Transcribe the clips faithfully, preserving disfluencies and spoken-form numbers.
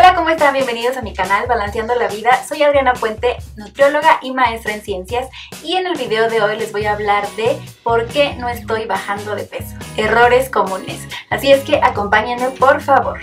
Hola, ¿cómo están? Bienvenidos a mi canal Balanceando la Vida. Soy Adriana Puente, nutrióloga y maestra en ciencias, y en el video de hoy les voy a hablar de por qué no estoy bajando de peso. Errores comunes. Así es que acompáñenme, por favor.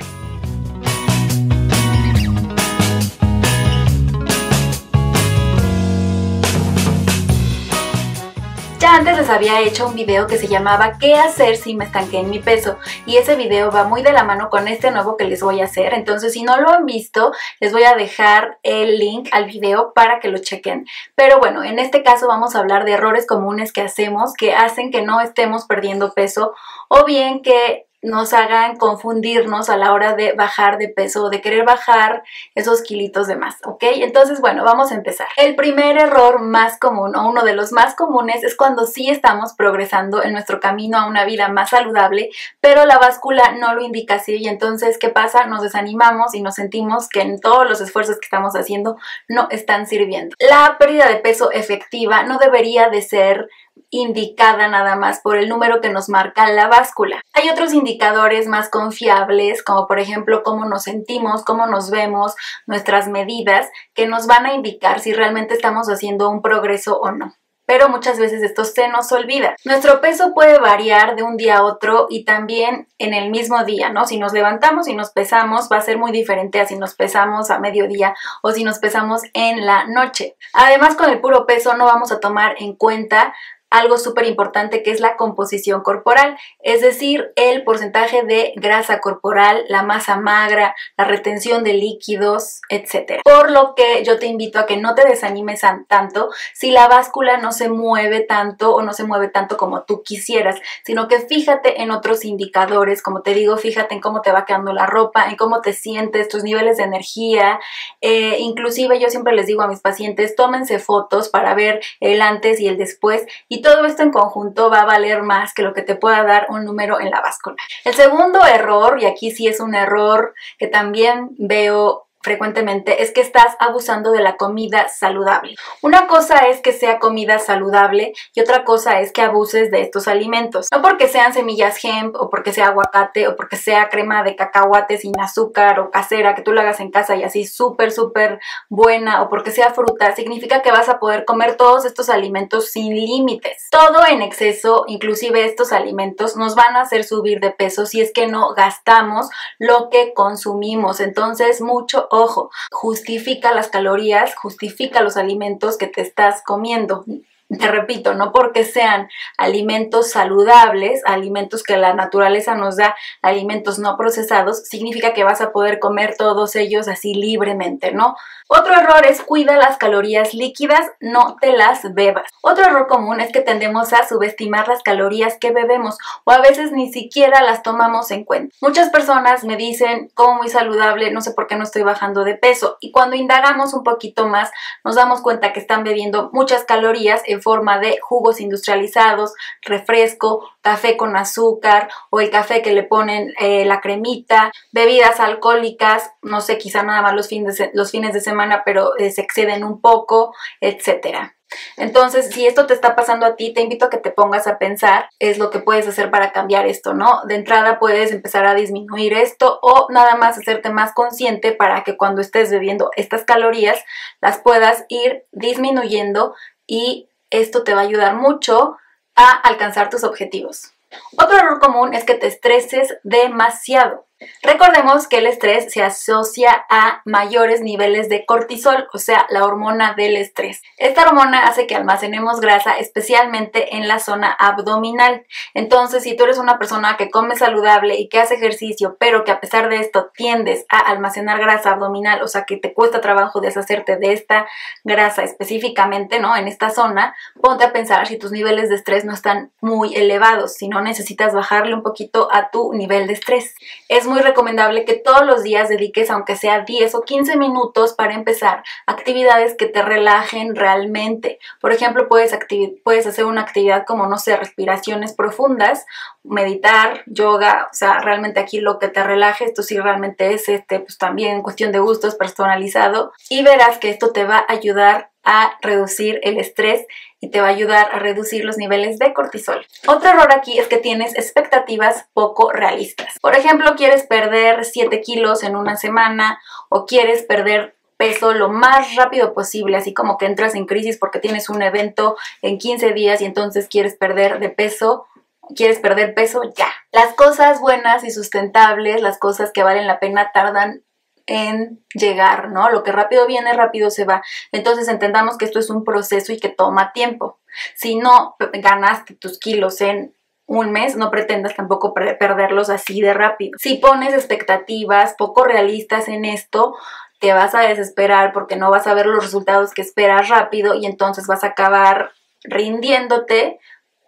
Ya antes les había hecho un video que se llamaba ¿qué hacer si me estanqué en mi peso? Y ese video va muy de la mano con este nuevo que les voy a hacer. Entonces, si no lo han visto, les voy a dejar el link al video para que lo chequen. Pero bueno, en este caso vamos a hablar de errores comunes que hacemos que hacen que no estemos perdiendo peso, o bien que nos hagan confundirnos a la hora de bajar de peso o de querer bajar esos kilitos de más, ¿ok? Entonces, bueno, vamos a empezar. El primer error más común, o uno de los más comunes, es cuando sí estamos progresando en nuestro camino a una vida más saludable, pero la báscula no lo indica así, y entonces, ¿qué pasa? Nos desanimamos y nos sentimos que en todos los esfuerzos que estamos haciendo no están sirviendo. La pérdida de peso efectiva no debería de ser indicada nada más por el número que nos marca la báscula. Hay otros indicadores más confiables, como por ejemplo cómo nos sentimos, cómo nos vemos, nuestras medidas, que nos van a indicar si realmente estamos haciendo un progreso o no. Pero muchas veces esto se nos olvida. Nuestro peso puede variar de un día a otro y también en el mismo día, ¿no? Si nos levantamos y nos pesamos, va a ser muy diferente a si nos pesamos a mediodía o si nos pesamos en la noche. Además, con el puro peso no vamos a tomar en cuenta algo súper importante, que es la composición corporal, es decir, el porcentaje de grasa corporal, la masa magra, la retención de líquidos, etcétera. Por lo que yo te invito a que no te desanimes tanto si la báscula no se mueve tanto o no se mueve tanto como tú quisieras, sino que fíjate en otros indicadores, como te digo, fíjate en cómo te va quedando la ropa, en cómo te sientes, tus niveles de energía, eh, inclusive yo siempre les digo a mis pacientes, tómense fotos para ver el antes y el después, y todo esto en conjunto va a valer más que lo que te pueda dar un número en la báscula. El segundo error, y aquí sí es un error que también veo frecuentemente, es que estás abusando de la comida saludable. Una cosa es que sea comida saludable y otra cosa es que abuses de estos alimentos. No porque sean semillas hemp o porque sea aguacate o porque sea crema de cacahuate sin azúcar o casera que tú la hagas en casa y así súper súper buena, o porque sea fruta, significa que vas a poder comer todos estos alimentos sin límites. Todo en exceso, inclusive estos alimentos, nos van a hacer subir de peso si es que no gastamos lo que consumimos. Entonces, mucho ojo, justifica las calorías, justifica los alimentos que te estás comiendo. Te repito, no porque sean alimentos saludables, alimentos que la naturaleza nos da, alimentos no procesados, significa que vas a poder comer todos ellos así libremente, ¿no? Otro error es cuida las calorías líquidas, no te las bebas. Otro error común es que tendemos a subestimar las calorías que bebemos, o a veces ni siquiera las tomamos en cuenta. Muchas personas me dicen, como muy saludable, no sé por qué no estoy bajando de peso, y cuando indagamos un poquito más nos damos cuenta que están bebiendo muchas calorías en forma de jugos industrializados, refresco, café con azúcar, o el café que le ponen eh, la cremita, bebidas alcohólicas, no sé, quizá nada más los fines de, los fines de semana, pero eh, se exceden un poco, etcétera. Entonces, si esto te está pasando a ti, te invito a que te pongas a pensar es lo que puedes hacer para cambiar esto, ¿no? De entrada puedes empezar a disminuir esto, o nada más hacerte más consciente para que cuando estés bebiendo estas calorías las puedas ir disminuyendo, y esto te va a ayudar mucho a alcanzar tus objetivos. Otro error común es que te estreses demasiado. Recordemos que el estrés se asocia a mayores niveles de cortisol, o sea, la hormona del estrés. Esta hormona hace que almacenemos grasa, especialmente en la zona abdominal. Entonces, si tú eres una persona que come saludable y que hace ejercicio, pero que a pesar de esto tiendes a almacenar grasa abdominal, o sea, que te cuesta trabajo deshacerte de esta grasa específicamente, ¿no? En esta zona, ponte a pensar si tus niveles de estrés no están muy elevados, si no necesitas bajarle un poquito a tu nivel de estrés. Es muy recomendable que todos los días dediques, aunque sea diez o quince minutos, para empezar actividades que te relajen realmente. Por ejemplo, puedes, puedes hacer una actividad como, no sé, respiraciones profundas, meditar, yoga, o sea, realmente aquí lo que te relaje. Esto sí realmente es este, pues también cuestión de gustos, personalizado, y verás que esto te va a ayudar a reducir el estrés y te va a ayudar a reducir los niveles de cortisol. Otro error aquí es que tienes expectativas poco realistas. Por ejemplo, quieres perder siete kilos en una semana o quieres perder peso lo más rápido posible, así como que entras en crisis porque tienes un evento en quince días y entonces quieres perder de peso, quieres perder peso ya. Las cosas buenas y sustentables, las cosas que valen la pena tardan en llegar, ¿no? Lo que rápido viene, rápido se va. Entonces entendamos que esto es un proceso y que toma tiempo. Si no ganaste tus kilos en un mes, no pretendas tampoco perderlos así de rápido. Si pones expectativas poco realistas en esto, te vas a desesperar porque no vas a ver los resultados que esperas rápido y entonces vas a acabar rindiéndote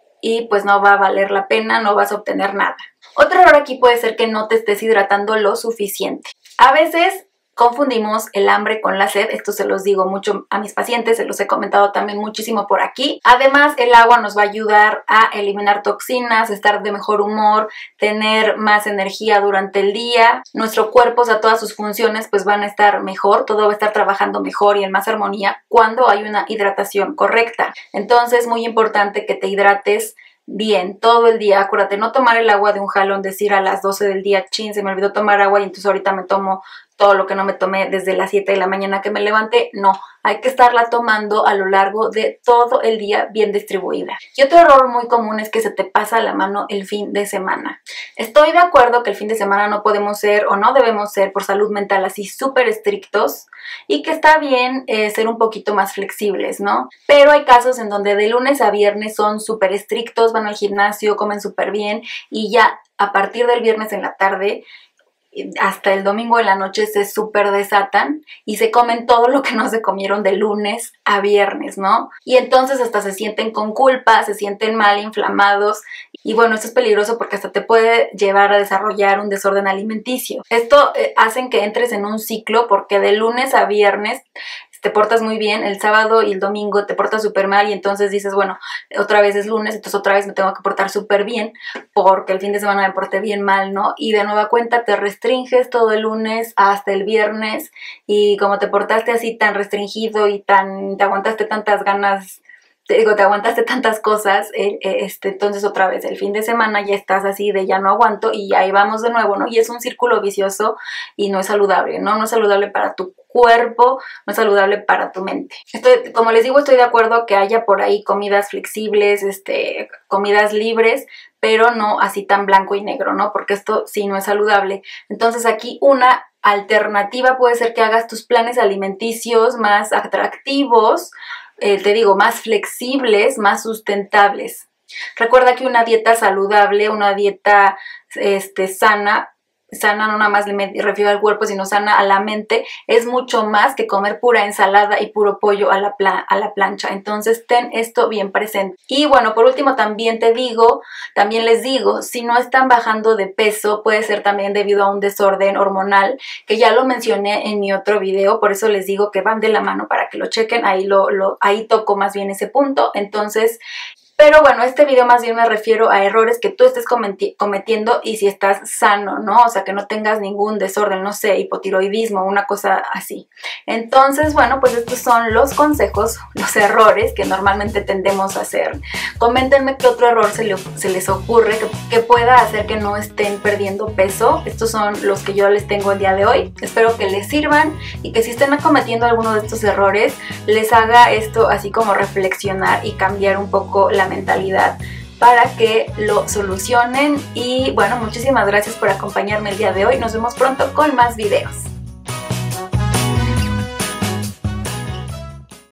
y pues no va a valer la pena, no vas a obtener nada. Otro error aquí puede ser que no te estés hidratando lo suficiente. A veces confundimos el hambre con la sed, esto se los digo mucho a mis pacientes, se los he comentado también muchísimo por aquí. Además, el agua nos va a ayudar a eliminar toxinas, estar de mejor humor, tener más energía durante el día. Nuestro cuerpo, o sea, todas sus funciones pues van a estar mejor, todo va a estar trabajando mejor y en más armonía cuando hay una hidratación correcta. Entonces, muy importante que te hidrates bien, todo el día. Acuérdate, no tomar el agua de un jalón, decir a las doce del día, chin, se me olvidó tomar agua y entonces ahorita me tomo todo lo que no me tomé desde las siete de la mañana que me levanté. No, hay que estarla tomando a lo largo de todo el día bien distribuida. Y otro error muy común es que se te pasa la mano el fin de semana. Estoy de acuerdo que el fin de semana no podemos ser o no debemos ser por salud mental así súper estrictos y que está bien eh, ser un poquito más flexibles, ¿no? Pero hay casos en donde de lunes a viernes son súper estrictos, van al gimnasio, comen súper bien y ya a partir del viernes en la tarde hasta el domingo en la noche se súper desatan y se comen todo lo que no se comieron de lunes a viernes, ¿no? Y entonces hasta se sienten con culpa, se sienten mal, inflamados y bueno, esto es peligroso porque hasta te puede llevar a desarrollar un desorden alimenticio. Esto eh, hace que entres en un ciclo porque de lunes a viernes te portas muy bien, el sábado y el domingo te portas súper mal y entonces dices, bueno, otra vez es lunes, entonces otra vez me tengo que portar súper bien porque el fin de semana me porté bien mal, ¿no? Y de nueva cuenta te restringes todo el lunes hasta el viernes y como te portaste así tan restringido y tan te aguantaste tantas ganas, te digo, te aguantaste tantas cosas, eh, este, entonces otra vez el fin de semana ya estás así de ya no aguanto y ahí vamos de nuevo, ¿no? Y es un círculo vicioso y no es saludable, ¿no? No es saludable para tu cuerpo, no es saludable para tu mente. Estoy, como les digo, estoy de acuerdo que haya por ahí comidas flexibles, este, comidas libres, pero no así tan blanco y negro, ¿no? Porque esto sí no es saludable. Entonces aquí una alternativa puede ser que hagas tus planes alimenticios más atractivos, eh, te digo, más flexibles, más sustentables. Recuerda que una dieta saludable, una dieta este, sana, sana no nada más me refiero al cuerpo, sino sana a la mente, es mucho más que comer pura ensalada y puro pollo a la, pla a la plancha. Entonces ten esto bien presente. Y bueno, por último también te digo, también les digo, si no están bajando de peso, puede ser también debido a un desorden hormonal, que ya lo mencioné en mi otro video, por eso les digo que van de la mano para que lo chequen, ahí, lo, lo, ahí toco más bien ese punto. Entonces, pero bueno, este video más bien me refiero a errores que tú estés cometiendo y si estás sano, ¿no? O sea, que no tengas ningún desorden, no sé, hipotiroidismo, una cosa así. Entonces, bueno, pues estos son los consejos, los errores que normalmente tendemos a hacer. Coméntenme qué otro error se, le, se les ocurre que, que pueda hacer que no estén perdiendo peso. Estos son los que yo les tengo el día de hoy. Espero que les sirvan y que si estén cometiendo alguno de estos errores, les haga esto así como reflexionar y cambiar un poco la mentalidad para que lo solucionen. Y bueno, muchísimas gracias por acompañarme el día de hoy. Nos vemos pronto con más videos.